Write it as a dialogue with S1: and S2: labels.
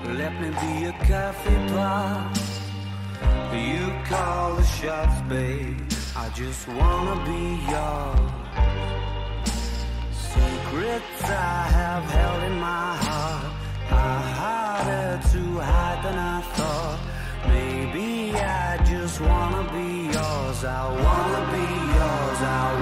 S1: Let me be a coffee pot. You call the shots, babe. I just wanna be yours. Secrets I have held in my heart are harder to hide than I thought. Maybe I just wanna be yours. I wanna be yours. I